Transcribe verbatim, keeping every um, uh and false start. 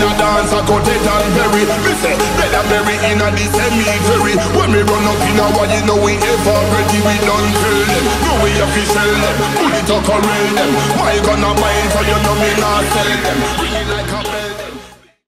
a dance, I cut it and bury. Me say, better bury in a the cemetery. When me run up in a war, you know we ever ready. We done kill them, no we have to shell them. Bullet or corral them. My gun a mine, so you know me not sell them.